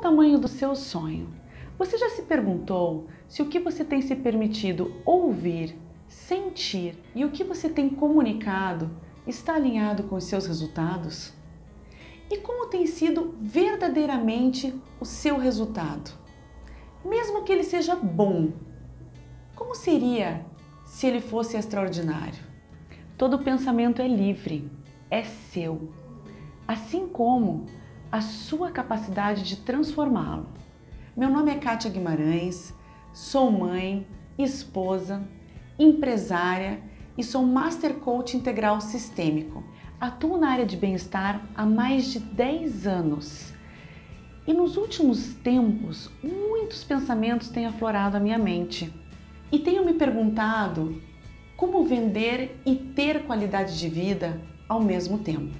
tamanho do seu sonho? Você já se perguntou se o que você tem se permitido ouvir, sentir e o que você tem comunicado está alinhado com os seus resultados? E como tem sido verdadeiramente o seu resultado? Mesmo que ele seja bom, como seria se ele fosse extraordinário? Todo pensamento é livre, é seu, assim como a sua capacidade de transformá-lo. Meu nome é Kátia Guimarães, sou mãe, esposa, empresária e sou Master Coach Integral Sistêmico. Atuo na área de bem-estar há mais de 10 anos. E nos últimos tempos, muitos pensamentos têm aflorado a minha mente. E tenho me perguntado como vender e ter qualidade de vida ao mesmo tempo.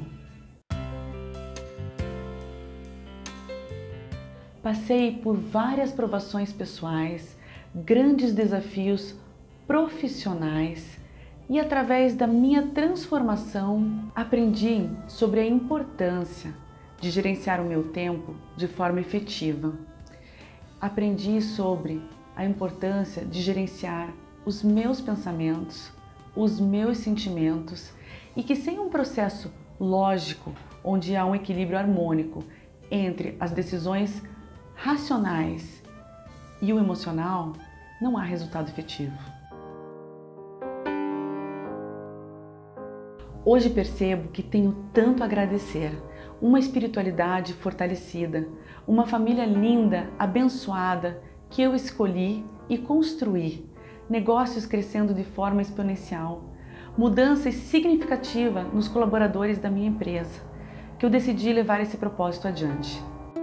Passei por várias provações pessoais, grandes desafios profissionais e através da minha transformação aprendi sobre a importância de gerenciar o meu tempo de forma efetiva. Aprendi sobre a importância de gerenciar os meus pensamentos, os meus sentimentos e que sem um processo lógico, onde há um equilíbrio harmônico entre as decisões racionais e o emocional, não há resultado efetivo. Hoje percebo que tenho tanto a agradecer, uma espiritualidade fortalecida, uma família linda, abençoada, que eu escolhi e construí, negócios crescendo de forma exponencial, mudança significativa nos colaboradores da minha empresa, que eu decidi levar esse propósito adiante.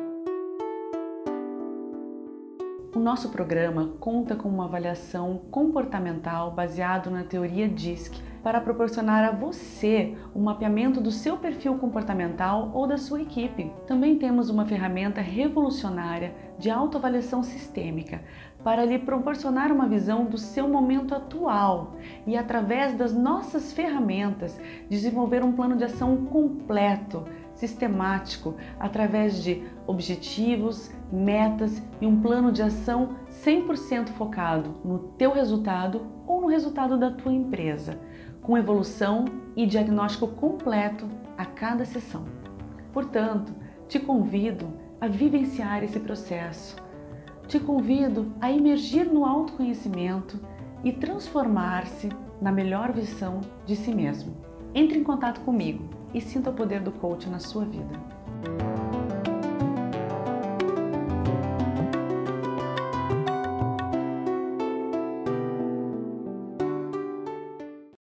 O nosso programa conta com uma avaliação comportamental baseado na teoria DISC para proporcionar a você um mapeamento do seu perfil comportamental ou da sua equipe. Também temos uma ferramenta revolucionária de autoavaliação sistêmica para lhe proporcionar uma visão do seu momento atual e, através das nossas ferramentas, desenvolver um plano de ação completo, sistemático, através de objetivos, metas e um plano de ação 100% focado no teu resultado ou no resultado da tua empresa, com evolução e diagnóstico completo a cada sessão. Portanto, te convido a vivenciar esse processo. Te convido a imergir no autoconhecimento e transformar-se na melhor versão de si mesmo. Entre em contato comigo e sinta o poder do coach na sua vida.